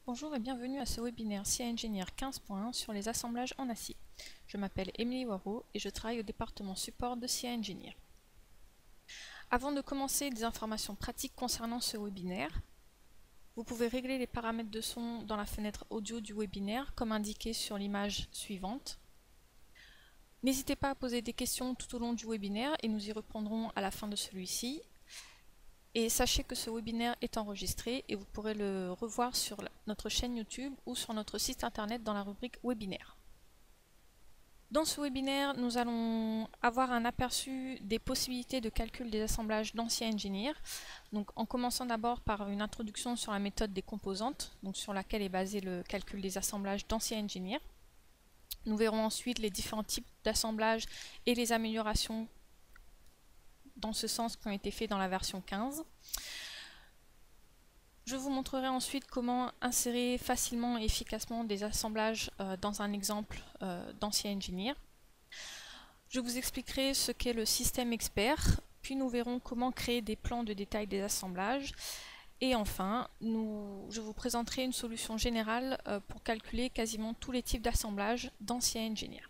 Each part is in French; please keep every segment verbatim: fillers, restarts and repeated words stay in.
Bonjour et bienvenue à ce webinaire C I Engineer quinze point un sur les assemblages en acier. Je m'appelle Émilie Waro et je travaille au département support de C I Engineer. Avant de commencer, des informations pratiques concernant ce webinaire. Vous pouvez régler les paramètres de son dans la fenêtre audio du webinaire comme indiqué sur l'image suivante. N'hésitez pas à poser des questions tout au long du webinaire et nous y répondrons à la fin de celui-ci. Et sachez que ce webinaire est enregistré et vous pourrez le revoir sur notre chaîne YouTube ou sur notre site internet dans la rubrique webinaire. Dans ce webinaire, nous allons avoir un aperçu des possibilités de calcul des assemblages dans C I Engineer. Donc, en commençant d'abord par une introduction sur la méthode des composantes, donc sur laquelle est basé le calcul des assemblages dans C I Engineer. Nous verrons ensuite les différents types d'assemblages et les améliorations dans ce sens qui ont été faits dans la version quinze. Je vous montrerai ensuite comment insérer facilement et efficacement des assemblages euh, dans un exemple euh, dans C I Engineer. Je vous expliquerai ce qu'est le système expert, puis nous verrons comment créer des plans de détail des assemblages. Et enfin, nous, je vous présenterai une solution générale euh, pour calculer quasiment tous les types d'assemblages dans C I Engineer.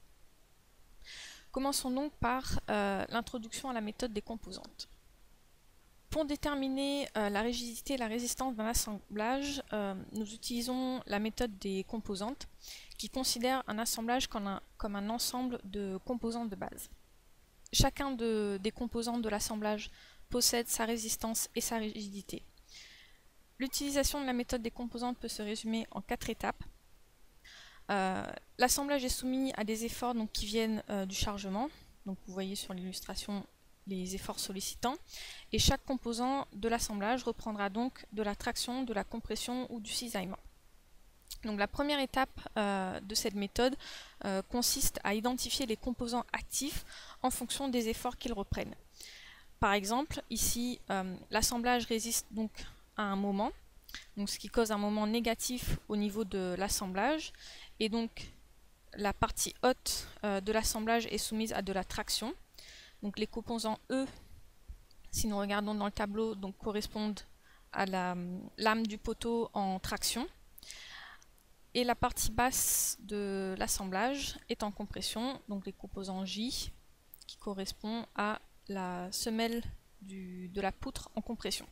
Commençons donc par euh, l'introduction à la méthode des composantes. Pour déterminer euh, la rigidité et la résistance d'un assemblage, euh, nous utilisons la méthode des composantes qui considère un assemblage comme un, comme un ensemble de composants de base. Chacun de, des composants de l'assemblage possède sa résistance et sa rigidité. L'utilisation de la méthode des composantes peut se résumer en quatre étapes. Euh, L'assemblage est soumis à des efforts donc, qui viennent euh, du chargement. Donc, vous voyez sur l'illustration les efforts sollicitants. Et chaque composant de l'assemblage reprendra donc de la traction, de la compression ou du cisaillement. Donc, la première étape euh, de cette méthode euh, consiste à identifier les composants actifs en fonction des efforts qu'ils reprennent. Par exemple, ici, euh, l'assemblage résiste donc à un moment, donc ce qui cause un moment négatif au niveau de l'assemblage. Et donc la partie haute euh, de l'assemblage est soumise à de la traction. Donc les composants E, si nous regardons dans le tableau, donc correspondent à la lame du poteau en traction. Et la partie basse de l'assemblage est en compression, donc les composants J qui correspond à la semelle du, de la poutre en compression.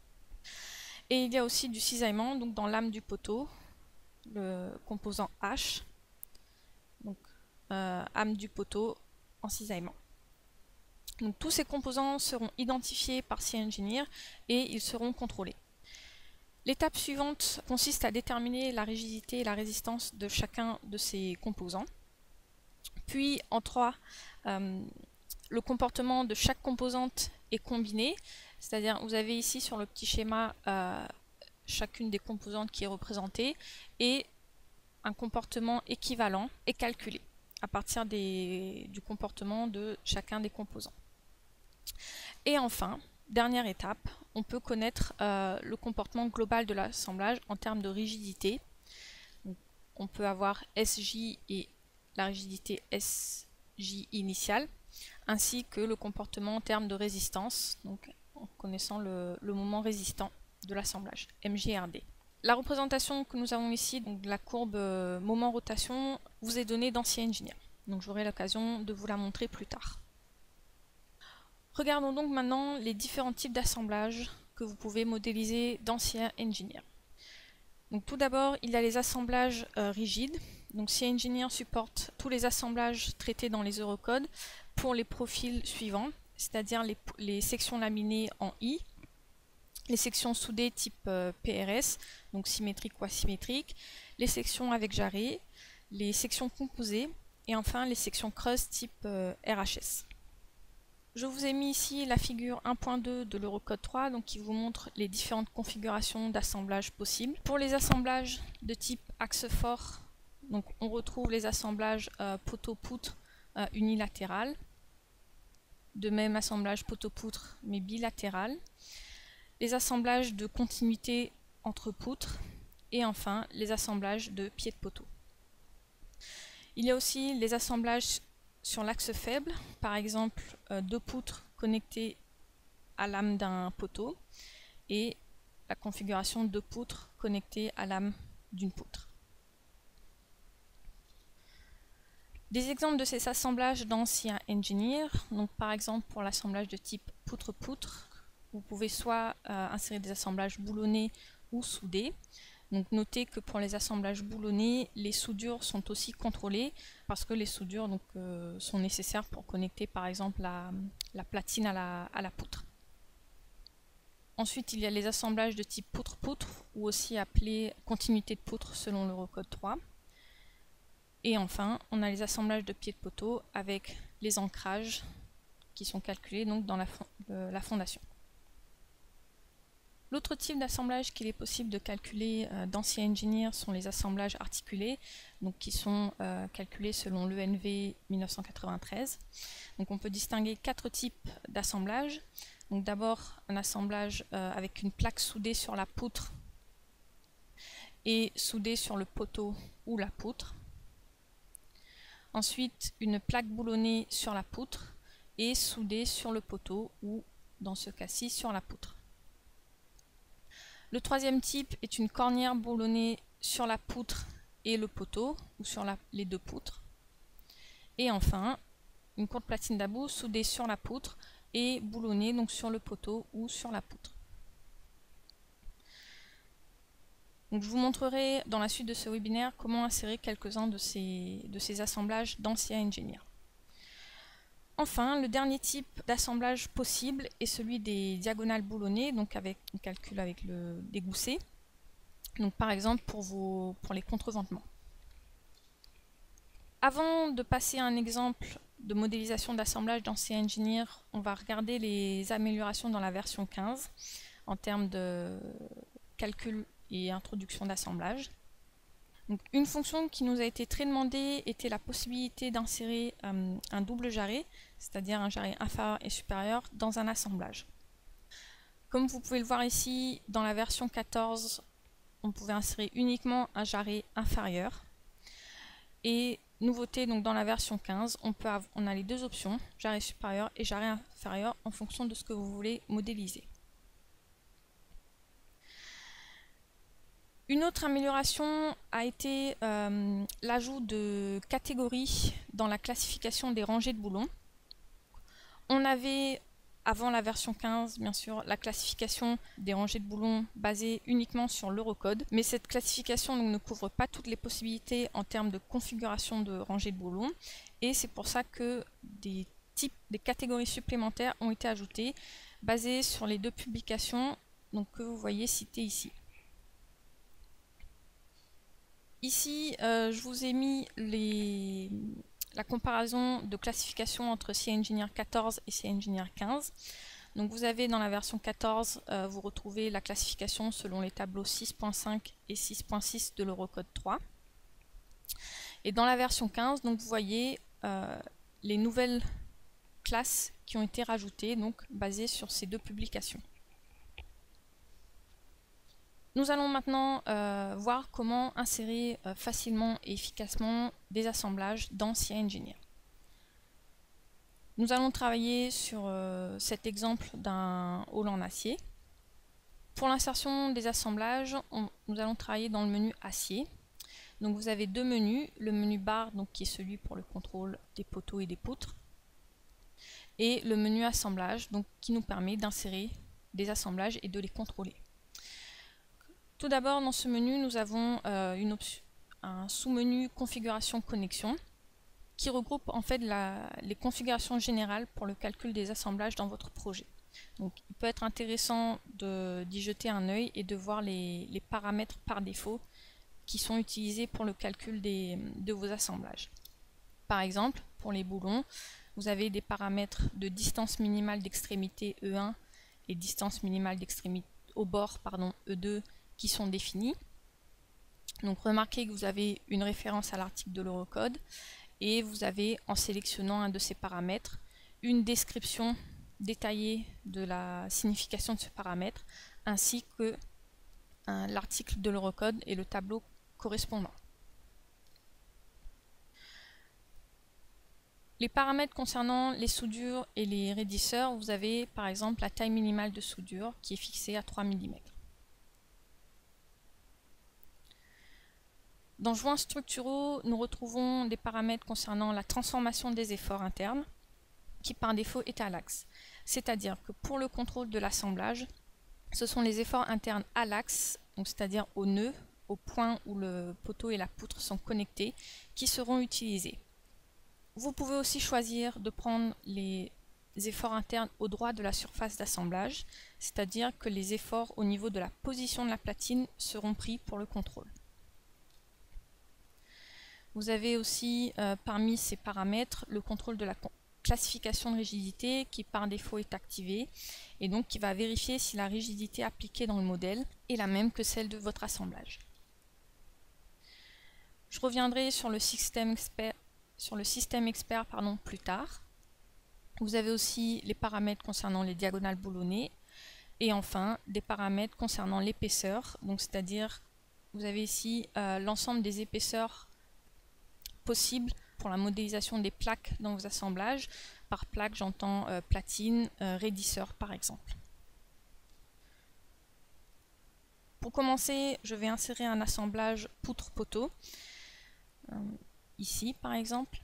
Et il y a aussi du cisaillement, donc dans l'âme du poteau, le composant H, donc euh, âme du poteau en cisaillement. Donc tous ces composants seront identifiés par C I Engineer et ils seront contrôlés. L'étape suivante consiste à déterminer la rigidité et la résistance de chacun de ces composants. Puis en trois, euh, le comportement de chaque composante est combiné, c'est-à-dire vous avez ici sur le petit schéma euh, chacune des composantes qui est représentée et un comportement équivalent est calculé à partir des, du comportement de chacun des composants. Et enfin, dernière étape, on peut connaître euh, le comportement global de l'assemblage en termes de rigidité. Donc, on peut avoir S J et la rigidité S J initiale, ainsi que le comportement en termes de résistance, donc en connaissant le, le moment résistant de l'assemblage, M J R D. La représentation que nous avons ici, donc la courbe euh, moment rotation, vous est donnée dans C I Engineer. Donc j'aurai l'occasion de vous la montrer plus tard. Regardons donc maintenant les différents types d'assemblages que vous pouvez modéliser dans C I Engineer. Donc tout d'abord, il y a les assemblages euh, rigides. Donc C I Engineer supporte tous les assemblages traités dans les Eurocodes pour les profils suivants, c'est-à-dire les, les sections laminées en I, les sections soudées type euh, P R S, donc symétrique ou asymétrique, les sections avec jarret, les sections composées et enfin les sections creuses type euh, R H S. Je vous ai mis ici la figure un point deux de l'Eurocode trois, donc qui vous montre les différentes configurations d'assemblage possibles. Pour les assemblages de type axe fort, donc on retrouve les assemblages euh, poteau-poutre euh, unilatéral, de même assemblage poteau-poutre mais bilatéral, les assemblages de continuité entre poutres et enfin les assemblages de pieds de poteau. Il y a aussi les assemblages sur l'axe faible, par exemple euh, deux poutres connectées à l'âme d'un poteau et la configuration de poutres connectées à l'âme d'une poutre. Des exemples de ces assemblages dans C I Engineer, donc par exemple pour l'assemblage de type poutre-poutre, vous pouvez soit euh, insérer des assemblages boulonnés ou soudés. Donc notez que pour les assemblages boulonnés, les soudures sont aussi contrôlées parce que les soudures donc, euh, sont nécessaires pour connecter par exemple la, la platine à la, à la poutre. Ensuite, il y a les assemblages de type poutre-poutre ou aussi appelés continuité de poutre selon l'Eurocode trois. Et enfin, on a les assemblages de pieds de poteau avec les ancrages qui sont calculés donc dans la, euh, la fondation. L'autre type d'assemblage qu'il est possible de calculer euh, dans C I Engineer sont les assemblages articulés, donc qui sont euh, calculés selon l'E N V mille neuf cent quatre-vingt-treize. Donc on peut distinguer quatre types d'assemblages. Donc d'abord un assemblage euh, avec une plaque soudée sur la poutre et soudée sur le poteau ou la poutre. Ensuite une plaque boulonnée sur la poutre et soudée sur le poteau ou dans ce cas-ci sur la poutre. Le troisième type est une cornière boulonnée sur la poutre et le poteau, ou sur la, les deux poutres. Et enfin, une courte platine d'abou soudée sur la poutre et boulonnée donc sur le poteau ou sur la poutre. Donc, je vous montrerai dans la suite de ce webinaire comment insérer quelques-uns de ces, de ces assemblages dans C I Engineer. Enfin, le dernier type d'assemblage possible est celui des diagonales boulonnées, donc avec on calcule avec le dégousset. Donc par exemple pour, vos, pour les contreventements. Avant de passer à un exemple de modélisation d'assemblage dans C I Engineer, on va regarder les améliorations dans la version quinze en termes de calcul et introduction d'assemblage. Donc, une fonction qui nous a été très demandée était la possibilité d'insérer euh, un double jarret, c'est-à-dire un jarret inférieur et supérieur, dans un assemblage. Comme vous pouvez le voir ici, dans la version quatorze, on pouvait insérer uniquement un jarret inférieur. Et nouveauté, donc dans la version quinze, on, peut avoir, on a les deux options, jarret supérieur et jarret inférieur, en fonction de ce que vous voulez modéliser. Une autre amélioration a été euh, l'ajout de catégories dans la classification des rangées de boulons. On avait, avant la version quinze, bien sûr, la classification des rangées de boulons basée uniquement sur l'Eurocode, mais cette classification donc, ne couvre pas toutes les possibilités en termes de configuration de rangées de boulons, et c'est pour ça que des types, des catégories supplémentaires ont été ajoutées, basées sur les deux publications donc, que vous voyez citées ici. Ici, euh, je vous ai mis les, la comparaison de classification entre C I Engineer quatorze et C I Engineer quinze. Donc vous avez dans la version quatorze, euh, vous retrouvez la classification selon les tableaux six point cinq et six point six de l'Eurocode trois. Et dans la version quinze, donc vous voyez euh, les nouvelles classes qui ont été rajoutées, donc basées sur ces deux publications. Nous allons maintenant euh, voir comment insérer euh, facilement et efficacement des assemblages dans C I Engineer. Nous allons travailler sur euh, cet exemple d'un hall en acier. Pour l'insertion des assemblages, on, nous allons travailler dans le menu acier. Donc vous avez deux menus, le menu barre donc, qui est celui pour le contrôle des poteaux et des poutres, et le menu assemblage donc, qui nous permet d'insérer des assemblages et de les contrôler. Tout d'abord, dans ce menu, nous avons euh, une option, un sous-menu configuration connexion qui regroupe en fait la, les configurations générales pour le calcul des assemblages dans votre projet. Donc, il peut être intéressant d'y jeter un œil et de voir les, les paramètres par défaut qui sont utilisés pour le calcul des, de vos assemblages. Par exemple, pour les boulons, vous avez des paramètres de distance minimale d'extrémité E un et distance minimale d'extrémité au bord pardon, E deux qui sont définis. Donc remarquez que vous avez une référence à l'article de l'Eurocode et vous avez, en sélectionnant un de ces paramètres, une description détaillée de la signification de ce paramètre ainsi que hein, l'article de l'Eurocode et le tableau correspondant. Les paramètres concernant les soudures et les raidisseurs, vous avez par exemple la taille minimale de soudure qui est fixée à trois millimètres. Dans joints structuraux, nous retrouvons des paramètres concernant la transformation des efforts internes, qui par défaut est à l'axe. C'est-à-dire que pour le contrôle de l'assemblage, ce sont les efforts internes à l'axe, c'est-à-dire au nœud, au point où le poteau et la poutre sont connectés, qui seront utilisés. Vous pouvez aussi choisir de prendre les efforts internes au droit de la surface d'assemblage, c'est-à-dire que les efforts au niveau de la position de la platine seront pris pour le contrôle. Vous avez aussi euh, parmi ces paramètres le contrôle de la classification de rigidité qui par défaut est activée et donc qui va vérifier si la rigidité appliquée dans le modèle est la même que celle de votre assemblage. Je reviendrai sur le système expert, sur le système expert pardon, plus tard. Vous avez aussi les paramètres concernant les diagonales boulonnées et enfin des paramètres concernant l'épaisseur, donc c'est-à-dire vous avez ici euh, l'ensemble des épaisseurs possibles pour la modélisation des plaques dans vos assemblages. Par plaque, j'entends euh, platine, euh, raidisseur par exemple. Pour commencer, je vais insérer un assemblage poutre-poteau, euh, ici par exemple.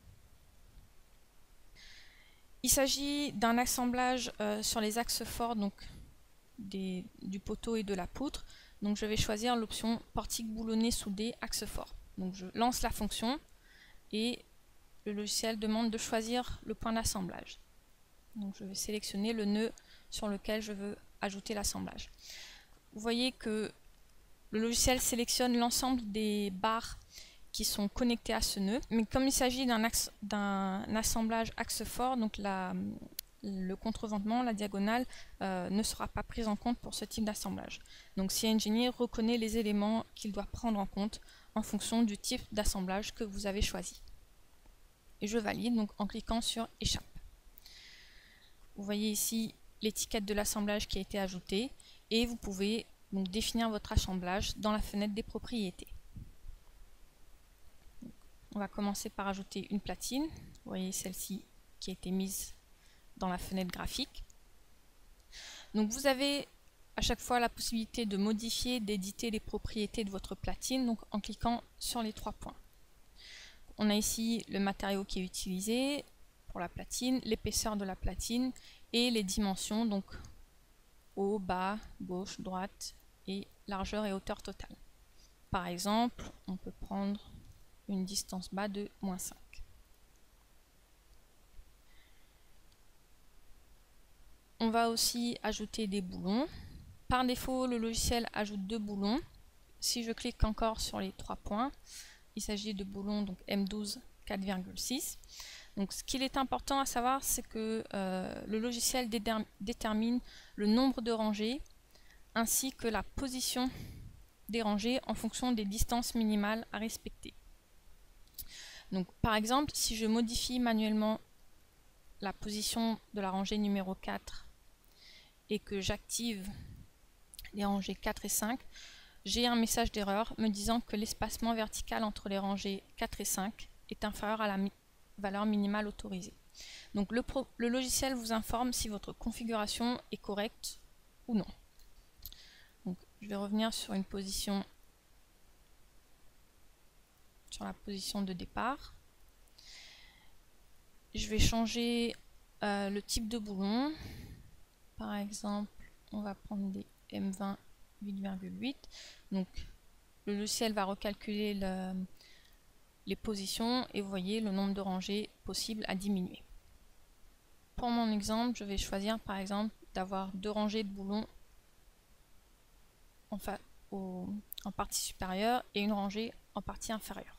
Il s'agit d'un assemblage euh, sur les axes forts donc, des, du poteau et de la poutre. Donc je vais choisir l'option portique boulonné soudé axe fort. Donc je lance la fonction et le logiciel demande de choisir le point d'assemblage. Donc je vais sélectionner le nœud sur lequel je veux ajouter l'assemblage. Vous voyez que le logiciel sélectionne l'ensemble des barres qui sont connectées à ce nœud, mais comme il s'agit d'un d'un assemblage axe fort, donc la, le contreventement, la diagonale, euh, ne sera pas prise en compte pour ce type d'assemblage. Donc CEngineer reconnaît les éléments qu'il doit prendre en compte en fonction du type d'assemblage que vous avez choisi. Et je valide donc en cliquant sur Échappe. Vous voyez ici l'étiquette de l'assemblage qui a été ajoutée et vous pouvez donc définir votre assemblage dans la fenêtre des propriétés. On va commencer par ajouter une platine. Vous voyez celle-ci qui a été mise dans la fenêtre graphique. Donc vous avez à chaque fois la possibilité de modifier, d'éditer les propriétés de votre platine donc en cliquant sur les trois points. On a ici le matériau qui est utilisé pour la platine, l'épaisseur de la platine et les dimensions, donc haut, bas, gauche, droite et largeur et hauteur totale. Par exemple, on peut prendre une distance bas de moins cinq. On va aussi ajouter des boulons. Par défaut, le logiciel ajoute deux boulons. Si je clique encore sur les trois points, il s'agit de boulons donc M douze quatre virgule six. Donc, ce qu'il est important à savoir, c'est que euh, le logiciel détermine le nombre de rangées ainsi que la position des rangées en fonction des distances minimales à respecter. Donc, par exemple, si je modifie manuellement la position de la rangée numéro quatre et que j'active les rangées quatre et cinq, j'ai un message d'erreur me disant que l'espacement vertical entre les rangées quatre et cinq est inférieur à la mi valeur minimale autorisée. Donc le, pro le logiciel vous informe si votre configuration est correcte ou non. Donc, je vais revenir sur une position sur la position de départ. Je vais changer euh, le type de boulon. Par exemple, on va prendre des M vingt huit virgule huit. Donc, le logiciel va recalculer le, les positions et vous voyez le nombre de rangées possibles à diminuer. Pour mon exemple, je vais choisir par exemple d'avoir deux rangées de boulons en, au, en partie supérieure et une rangée en partie inférieure.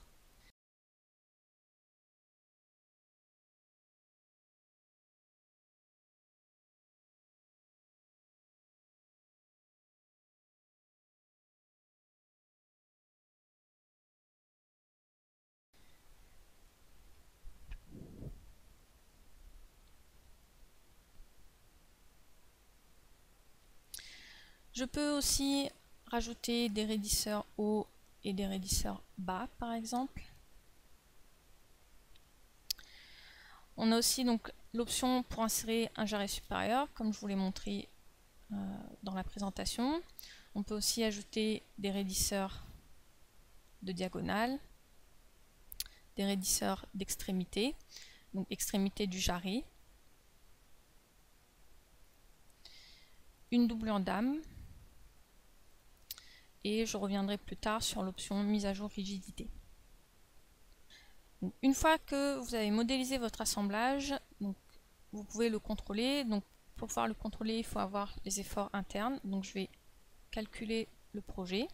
Je peux aussi rajouter des raidisseurs hauts et des raidisseurs bas, par exemple. On a aussi donc l'option pour insérer un jarret supérieur, comme je vous l'ai montré euh, dans la présentation. On peut aussi ajouter des raidisseurs de diagonale, des raidisseurs d'extrémité, donc extrémité du jarret, une doublure d'âme, et je reviendrai plus tard sur l'option mise à jour rigidité. Donc, une fois que vous avez modélisé votre assemblage, donc, vous pouvez le contrôler. Donc, pour pouvoir le contrôler, il faut avoir les efforts internes. Donc je vais calculer le projet.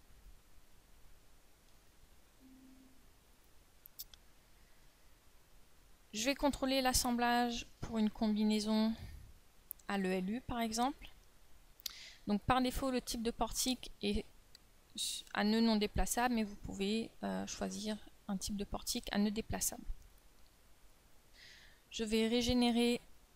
Je vais contrôler l'assemblage pour une combinaison à l'E L U par exemple. Donc par défaut, le type de portique est à nœud non déplaçable, mais vous pouvez euh, choisir un type de portique à nœud déplaçable. Je vais régénérer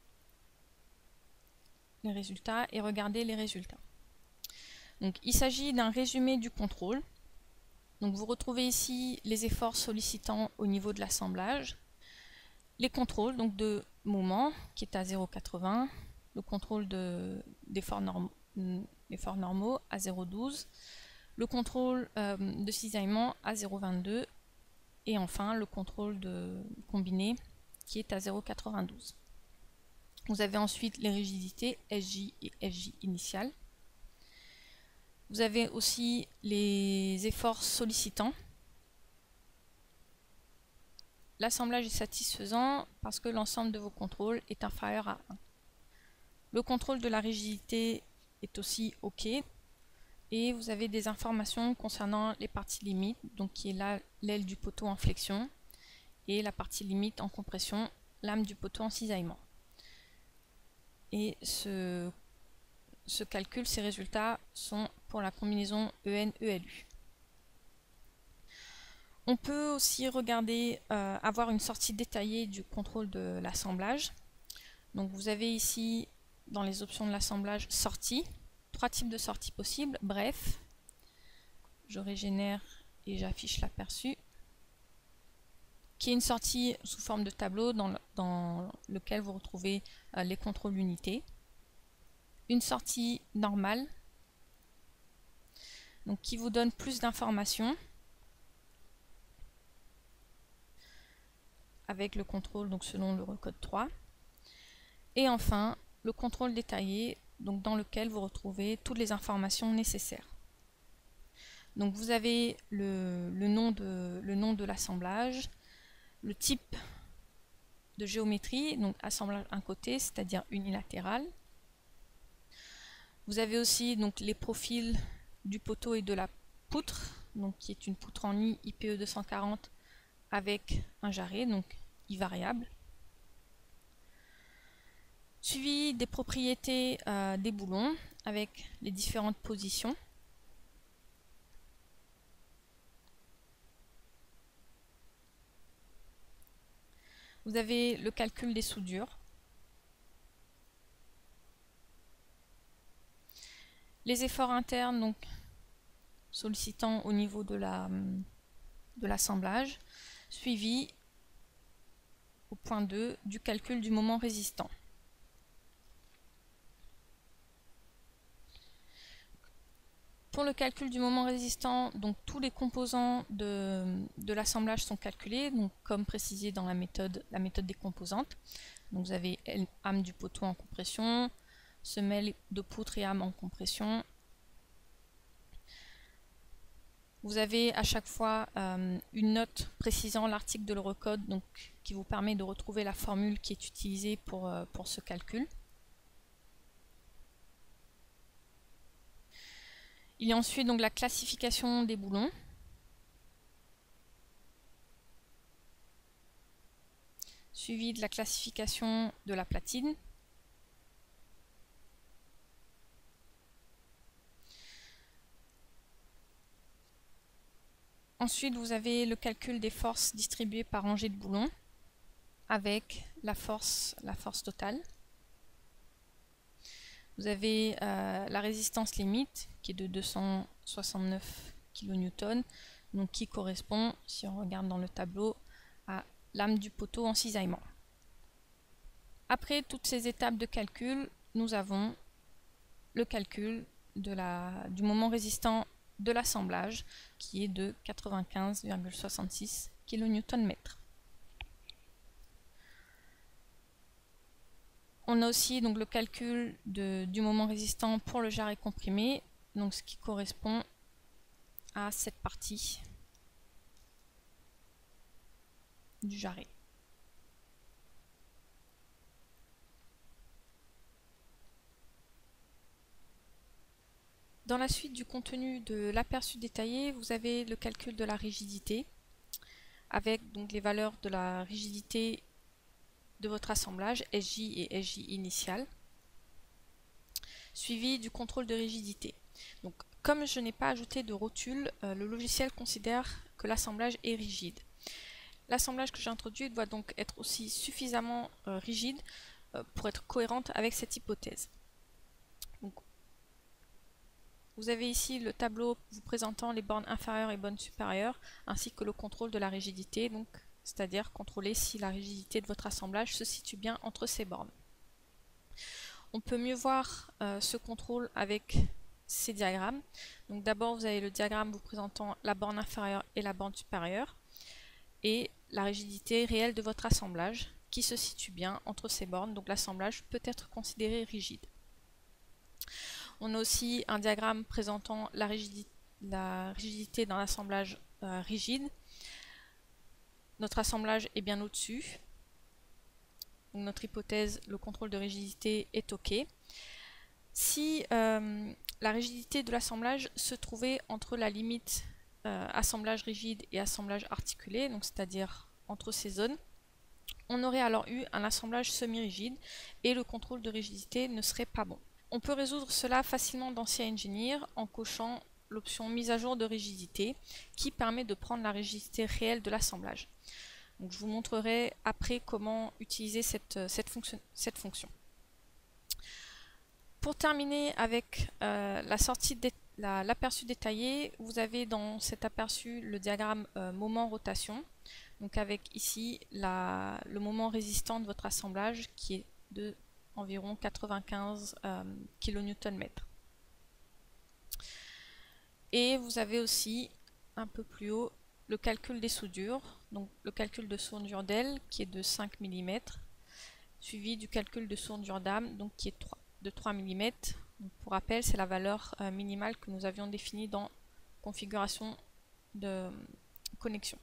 les résultats et regarder les résultats. Donc, il s'agit d'un résumé du contrôle. Donc, vous retrouvez ici les efforts sollicitants au niveau de l'assemblage, les contrôles donc de moment qui est à zéro virgule quatre-vingts, le contrôle d'efforts de, normaux, normaux à zéro virgule douze, le contrôle euh, de cisaillement à zéro virgule vingt-deux et enfin le contrôle de combiné qui est à zéro virgule quatre-vingt-douze. Vous avez ensuite les rigidités S J et S J initiales. Vous avez aussi les efforts sollicitants. L'assemblage est satisfaisant parce que l'ensemble de vos contrôles est inférieur à un. Le contrôle de la rigidité est aussi OK. Et vous avez des informations concernant les parties limites, donc qui est là l'aile du poteau en flexion, et la partie limite en compression, l'âme du poteau en cisaillement. Et ce, ce calcul, ces résultats sont pour la combinaison E N E L U. On peut aussi regarder, euh, avoir une sortie détaillée du contrôle de l'assemblage. Donc vous avez ici, dans les options de l'assemblage, sortie, trois types de sorties possibles. Bref, je régénère et j'affiche l'aperçu, qui est une sortie sous forme de tableau dans, le, dans lequel vous retrouvez euh, les contrôles unités. Une sortie normale, donc qui vous donne plus d'informations, avec le contrôle donc selon le recode trois, et enfin le contrôle détaillé donc dans lequel vous retrouvez toutes les informations nécessaires. Donc vous avez le, le nom de le nom de l'assemblage, le type de géométrie, donc assemblage un côté, c'est-à-dire unilatéral. Vous avez aussi donc les profils du poteau et de la poutre, donc qui est une poutre en I I P E deux cent quarante avec un jarret, donc I variable. Suivi des propriétés euh, des boulons avec les différentes positions. Vous avez le calcul des soudures. Les efforts internes, donc sollicitant au niveau de la de l'assemblage, suivi au point deux du calcul du moment résistant. Pour le calcul du moment résistant, donc tous les composants de, de l'assemblage sont calculés, donc comme précisé dans la méthode, la méthode des composantes. Donc vous avez âme du poteau en compression, semelle de poutre et âme en compression. Vous avez à chaque fois euh, une note précisant l'article de l'Eurocode, donc qui vous permet de retrouver la formule qui est utilisée pour, euh, pour ce calcul. Il y a ensuite donc la classification des boulons. Suivi de la classification de la platine. Ensuite, vous avez le calcul des forces distribuées par rangée de boulons avec la force, la force totale. Vous avez euh, la résistance limite qui est de deux cent soixante-neuf kilonewtons, donc qui correspond, si on regarde dans le tableau, à l'âme du poteau en cisaillement. Après toutes ces étapes de calcul, nous avons le calcul de la, du moment résistant de l'assemblage qui est de quatre-vingt-quinze virgule soixante-six kilonewtons-mètres. On a aussi donc le calcul de, du moment résistant pour le jarret comprimé, donc ce qui correspond à cette partie du jarret. Dans la suite du contenu de l'aperçu détaillé, vous avez le calcul de la rigidité, avec donc les valeurs de la rigidité de votre assemblage, S J et S J initial, suivi du contrôle de rigidité. Donc, comme je n'ai pas ajouté de rotule, euh, le logiciel considère que l'assemblage est rigide. L'assemblage que j'ai introduit doit donc être aussi suffisamment euh, rigide euh, pour être cohérente avec cette hypothèse. Donc, vous avez ici le tableau vous présentant les bornes inférieures et bornes supérieures, ainsi que le contrôle de la rigidité, donc c'est-à-dire contrôler si la rigidité de votre assemblage se situe bien entre ces bornes. On peut mieux voir euh, ce contrôle avec ces diagrammes. Donc d'abord vous avez le diagramme vous présentant la borne inférieure et la borne supérieure, et la rigidité réelle de votre assemblage qui se situe bien entre ces bornes, donc l'assemblage peut être considéré rigide. On a aussi un diagramme présentant la rigidité, la rigidité d'un assemblage euh, rigide. Notre assemblage est bien au-dessus. Notre hypothèse, le contrôle de rigidité est OK. Si euh, la rigidité de l'assemblage se trouvait entre la limite euh, assemblage rigide et assemblage articulé, donc c'est-à-dire entre ces zones, on aurait alors eu un assemblage semi-rigide et le contrôle de rigidité ne serait pas bon. On peut résoudre cela facilement dans C Engineer en cochant l'option mise à jour de rigidité qui permet de prendre la rigidité réelle de l'assemblage. Donc, je vous montrerai après comment utiliser cette, cette, fonction, cette fonction. Pour terminer avec euh, la sortie de l'aperçu détaillé, vous avez dans cet aperçu le diagramme euh, moment rotation, donc avec ici la, le moment résistant de votre assemblage qui est de environ quatre-vingt-quinze euh, kilonewtons-mètres. Et vous avez aussi un peu plus haut le calcul des soudures, donc le calcul de soudure d'aile qui est de cinq millimètres, suivi du calcul de soudure d'âme donc qui est de trois millimètres. Donc, pour rappel, c'est la valeur euh, minimale que nous avions définie dans configuration de euh, connexion.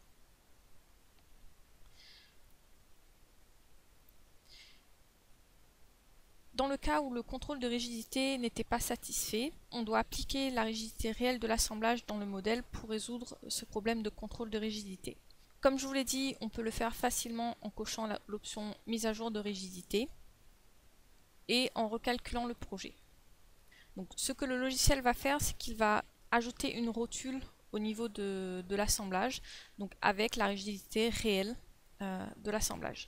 Dans le cas où le contrôle de rigidité n'était pas satisfait, on doit appliquer la rigidité réelle de l'assemblage dans le modèle pour résoudre ce problème de contrôle de rigidité. Comme je vous l'ai dit, on peut le faire facilement en cochant l'option mise à jour de rigidité et en recalculant le projet. Donc, ce que le logiciel va faire, c'est qu'il va ajouter une rotule au niveau de, de l'assemblage, donc avec la rigidité réelle euh, de l'assemblage.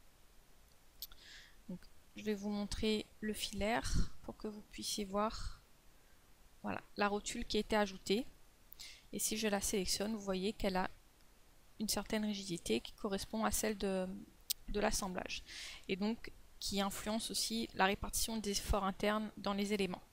Je vais vous montrer le filaire pour que vous puissiez voir voilà, la rotule qui a été ajoutée. Et si je la sélectionne, vous voyez qu'elle a une certaine rigidité qui correspond à celle de, de l'assemblage. Et donc qui influence aussi la répartition des efforts internes dans les éléments.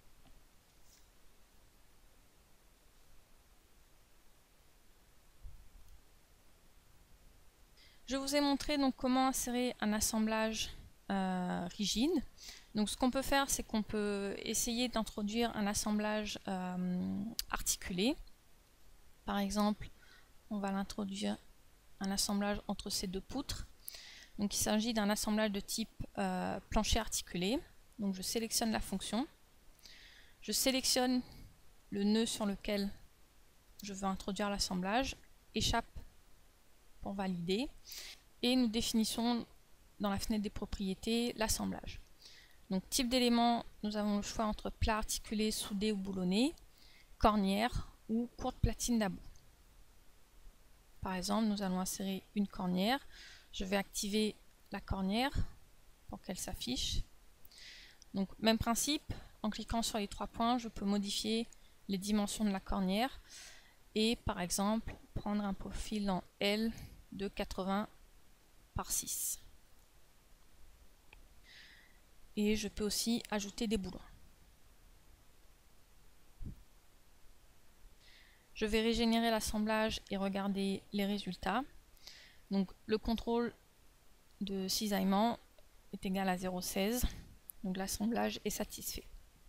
Je vous ai montré donc comment insérer un assemblage Euh, rigide. Donc ce qu'on peut faire, c'est qu'on peut essayer d'introduire un assemblage euh, articulé. Par exemple, on va l'introduire un assemblage entre ces deux poutres. Donc il s'agit d'un assemblage de type euh, plancher articulé. Donc je sélectionne la fonction. Je sélectionne le nœud sur lequel je veux introduire l'assemblage, échappe pour valider, et nous définissons dans la fenêtre des propriétés l'assemblage. Donc type d'élément, nous avons le choix entre plat articulé, soudé ou boulonné, cornière ou courte platine d'abou. Par exemple, nous allons insérer une cornière. Je vais activer la cornière pour qu'elle s'affiche. Donc même principe, en cliquant sur les trois points, je peux modifier les dimensions de la cornière et par exemple prendre un profil en L de quatre-vingts par six. Et je peux aussi ajouter des boulons. Je vais régénérer l'assemblage et regarder les résultats. Donc le contrôle de cisaillement est égal à zéro virgule seize. Donc l'assemblage est satisfait.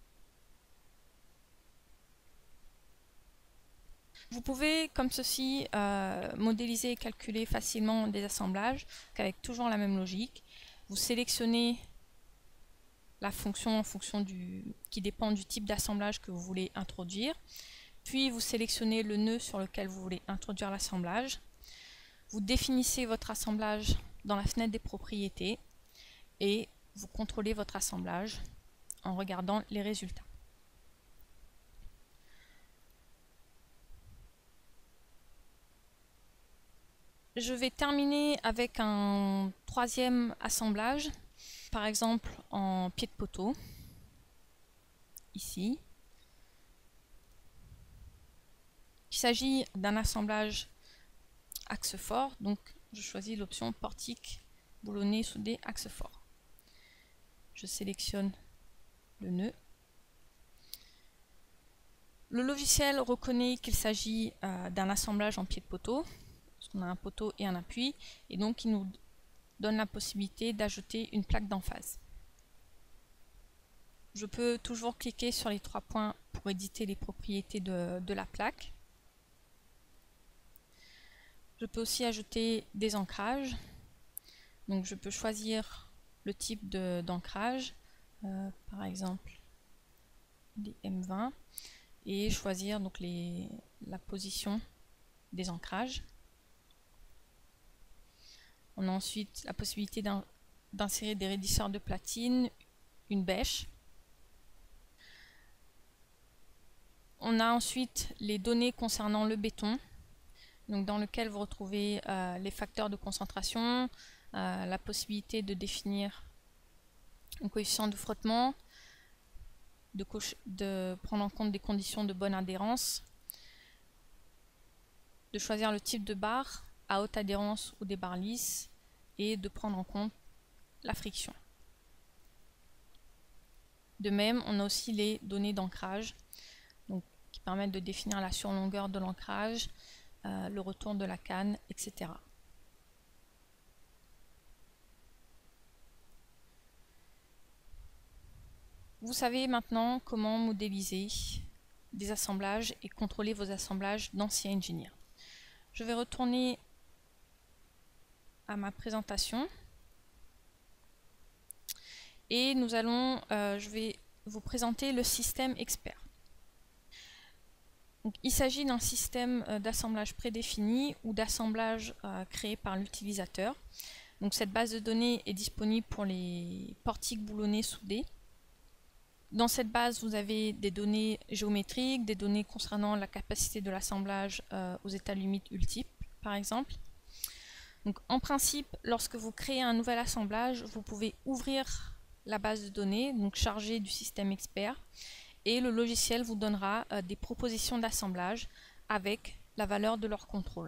Vous pouvez, comme ceci, euh, modéliser et calculer facilement des assemblages avec toujours la même logique. Vous sélectionnez la fonction en fonction du, qui dépend du type d'assemblage que vous voulez introduire. Puis vous sélectionnez le nœud sur lequel vous voulez introduire l'assemblage. Vous définissez votre assemblage dans la fenêtre des propriétés et vous contrôlez votre assemblage en regardant les résultats. Je vais terminer avec un troisième assemblage, par exemple en pied de poteau, ici. Il s'agit d'un assemblage axe fort, donc je choisis l'option portique boulonné soudé axe fort. Je sélectionne le nœud. Le logiciel reconnaît qu'il s'agit euh, d'un assemblage en pied de poteau. On a un poteau et un appui, et donc il nous donne la possibilité d'ajouter une plaque d'emphase. Je peux toujours cliquer sur les trois points pour éditer les propriétés de, de la plaque. Je peux aussi ajouter des ancrages. Donc je peux choisir le type d'ancrage, euh, par exemple des M vingt, et choisir donc les, la position des ancrages. On a ensuite la possibilité d'insérer des raidisseurs de platine, une bêche. On a ensuite les données concernant le béton, donc dans lequel vous retrouvez euh, les facteurs de concentration, euh, la possibilité de définir un coefficient de frottement, de, de prendre en compte des conditions de bonne adhérence, de choisir le type de barre, à haute adhérence ou des barres lisses, et de prendre en compte la friction. De même, on a aussi les données d'ancrage, donc qui permettent de définir la surlongueur de l'ancrage, euh, le retour de la canne, et cetera. Vous savez maintenant comment modéliser des assemblages et contrôler vos assemblages dans C I Engineer. Je vais retourner à ma présentation et nous allons, euh, je vais vous présenter le système expert. Donc, il s'agit d'un système euh, d'assemblage prédéfini ou d'assemblage euh, créé par l'utilisateur. Donc cette base de données est disponible pour les portiques boulonnés soudés. Dans cette base, vous avez des données géométriques, des données concernant la capacité de l'assemblage euh, aux états limites multiples, par exemple. Donc, en principe, lorsque vous créez un nouvel assemblage, vous pouvez ouvrir la base de données, donc chargée du système expert, et le logiciel vous donnera euh, des propositions d'assemblage avec la valeur de leur contrôle.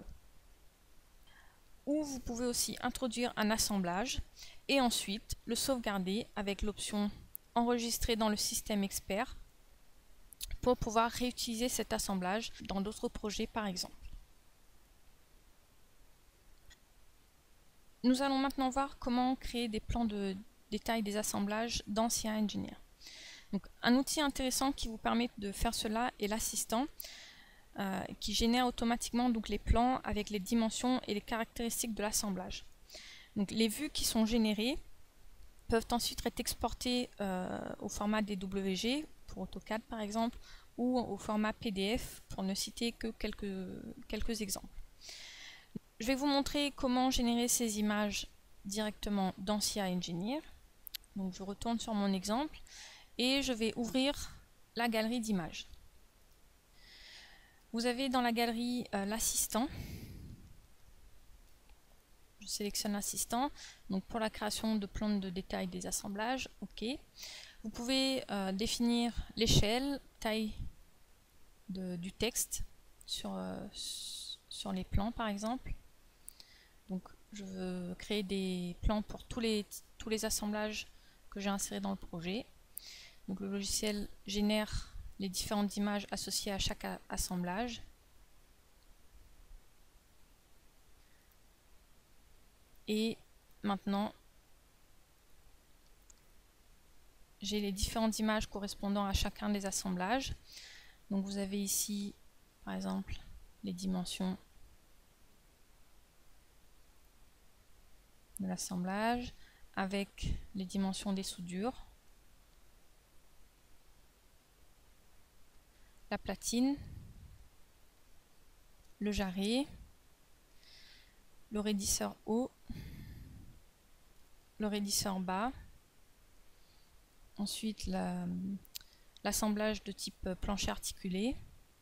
Ou vous pouvez aussi introduire un assemblage et ensuite le sauvegarder avec l'option enregistrer dans le système expert pour pouvoir réutiliser cet assemblage dans d'autres projets par exemple. Nous allons maintenant voir comment créer des plans de détail des assemblages dans C I Engineer. Donc, un outil intéressant qui vous permet de faire cela est l'assistant euh, qui génère automatiquement donc, les plans avec les dimensions et les caractéristiques de l'assemblage. Donc, les vues qui sont générées peuvent ensuite être exportées euh, au format D W G pour AutoCAD par exemple ou au format P D F pour ne citer que quelques, quelques exemples. Je vais vous montrer comment générer ces images directement dans C I Engineer. Donc je retourne sur mon exemple et je vais ouvrir la galerie d'images. Vous avez dans la galerie euh, l'assistant. Je sélectionne l'assistant. Donc pour la création de plans de détail des assemblages, OK. Vous pouvez euh, définir l'échelle, taille de, du texte sur, euh, sur les plans par exemple. Donc je veux créer des plans pour tous les, tous les assemblages que j'ai insérés dans le projet. Donc le logiciel génère les différentes images associées à chaque assemblage. Et maintenant, j'ai les différentes images correspondant à chacun des assemblages. Donc vous avez ici, par exemple, les dimensions de l'assemblage avec les dimensions des soudures, la platine, le jarret, le raidisseur haut, le raidisseur bas, ensuite l'assemblage la, de type plancher articulé,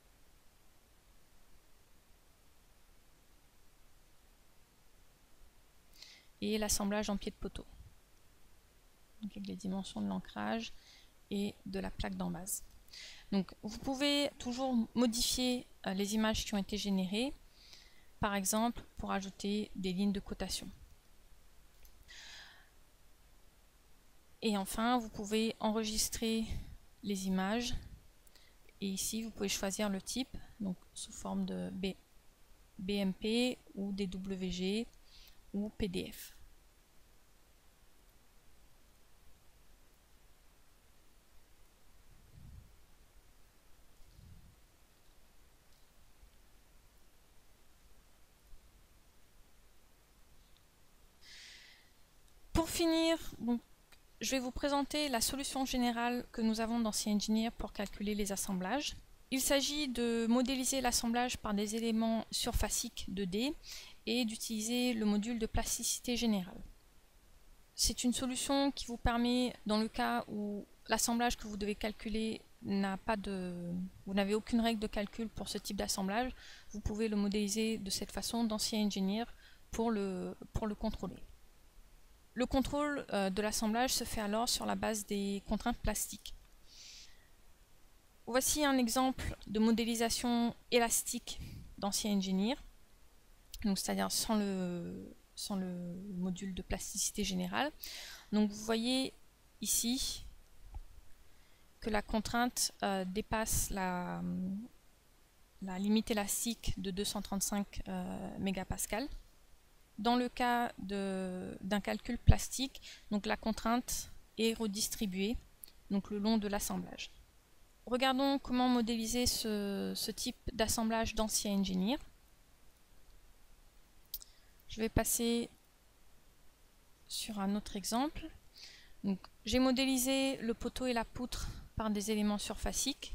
et l'assemblage en pied de poteau, donc avec les dimensions de l'ancrage et de la plaque d'embase. Donc vous pouvez toujours modifier euh, les images qui ont été générées, par exemple pour ajouter des lignes de cotation. Et enfin, vous pouvez enregistrer les images, et ici vous pouvez choisir le type, donc sous forme de B, B M P ou D W G ou P D F. Pour finir, donc, je vais vous présenter la solution générale que nous avons dans CEngineer pour calculer les assemblages. Il s'agit de modéliser l'assemblage par des éléments surfaciques deux D et d'utiliser le module de plasticité générale. C'est une solution qui vous permet, dans le cas où l'assemblage que vous devez calculer n'a pas de, vous n'avez aucune règle de calcul pour ce type d'assemblage, vous pouvez le modéliser de cette façon dans CEngineer pour le, pour le contrôler. Le contrôle euh, de l'assemblage se fait alors sur la base des contraintes plastiques. Voici un exemple de modélisation élastique dans CEngineer, c'est-à-dire sans le, sans le module de plasticité générale. Donc vous voyez ici que la contrainte euh, dépasse la, la limite élastique de deux cent trente-cinq euh, mégapascales. Dans le cas d'un calcul plastique, donc la contrainte est redistribuée donc le long de l'assemblage. Regardons comment modéliser ce, ce type d'assemblage dans CEngineer. Je vais passer sur un autre exemple. J'ai modélisé le poteau et la poutre par des éléments surfaciques.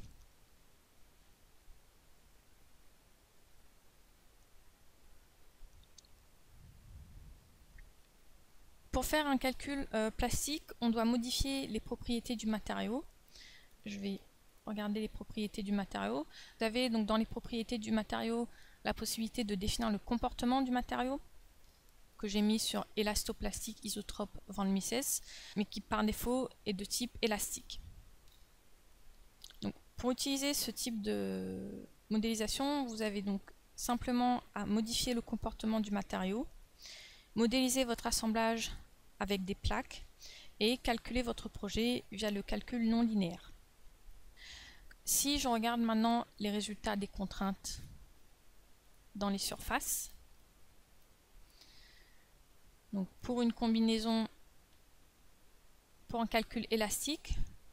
Pour faire un calcul euh, plastique, on doit modifier les propriétés du matériau. Je vais regarder les propriétés du matériau. Vous avez donc dans les propriétés du matériau la possibilité de définir le comportement du matériau, que j'ai mis sur élastoplastique isotrope Van Mises, mais qui par défaut est de type élastique. Donc, pour utiliser ce type de modélisation, vous avez donc simplement à modifier le comportement du matériau, modéliser votre assemblage avec des plaques et calculer votre projet via le calcul non linéaire. Si je regarde maintenant les résultats des contraintes dans les surfaces, donc pour une combinaison, pour un calcul élastique,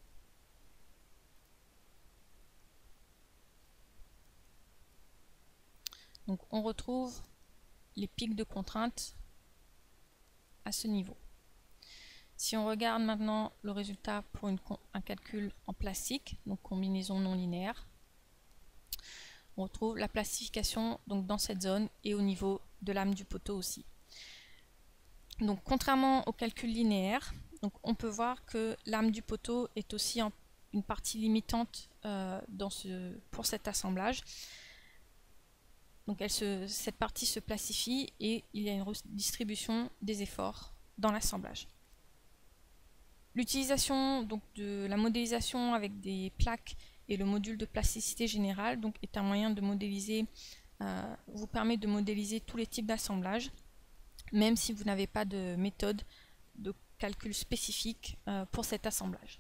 donc on retrouve les pics de contraintes à ce niveau. Si on regarde maintenant le résultat pour une, un calcul en plastique, donc combinaison non linéaire, on retrouve la plastification donc dans cette zone et au niveau de l'âme du poteau aussi. Donc contrairement au calcul linéaire, donc on peut voir que l'âme du poteau est aussi en, une partie limitante euh, dans ce, pour cet assemblage. Donc elle se, cette partie se plastifie et il y a une redistribution des efforts dans l'assemblage. L'utilisation donc de la modélisation avec des plaques et le module de plasticité générale donc, est un moyen de modéliser, euh, vous permet de modéliser tous les types d'assemblage, même si vous n'avez pas de méthode de calcul spécifique euh, pour cet assemblage.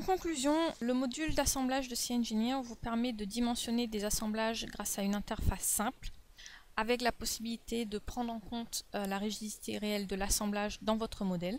En conclusion, le module d'assemblage de CEngineer vous permet de dimensionner des assemblages grâce à une interface simple, avec la possibilité de prendre en compte euh, la rigidité réelle de l'assemblage dans votre modèle.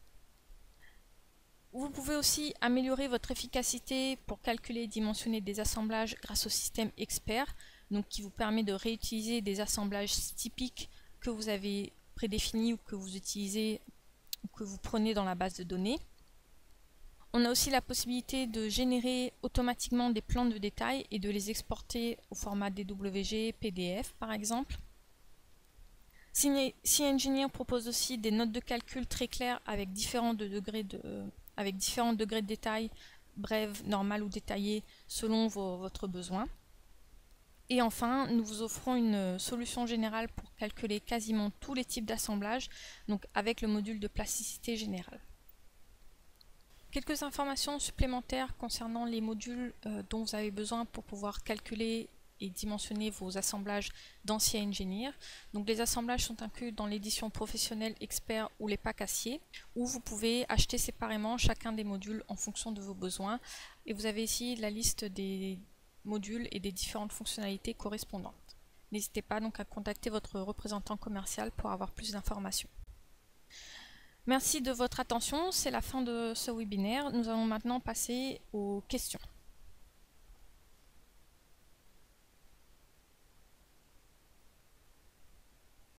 Vous pouvez aussi améliorer votre efficacité pour calculer et dimensionner des assemblages grâce au système expert, donc qui vous permet de réutiliser des assemblages typiques que vous avez prédéfinis ou que vous utilisez ou que vous prenez dans la base de données. On a aussi la possibilité de générer automatiquement des plans de détail et de les exporter au format D W G, P D F par exemple. CEngineer propose aussi des notes de calcul très claires avec différents degrés de, avec différents degrés de détail, brèves, normales ou détaillées selon vos, votre besoin. Et enfin, nous vous offrons une solution générale pour calculer quasiment tous les types d'assemblages, donc avec le module de plasticité générale. Quelques informations supplémentaires concernant les modules euh, dont vous avez besoin pour pouvoir calculer et dimensionner vos assemblages dans CEngineer. Donc les assemblages sont inclus dans l'édition professionnelle expert ou les packs acier, où vous pouvez acheter séparément chacun des modules en fonction de vos besoins. Et vous avez ici la liste des modules et des différentes fonctionnalités correspondantes. N'hésitez pas donc à contacter votre représentant commercial pour avoir plus d'informations. Merci de votre attention, c'est la fin de ce webinaire. Nous allons maintenant passer aux questions.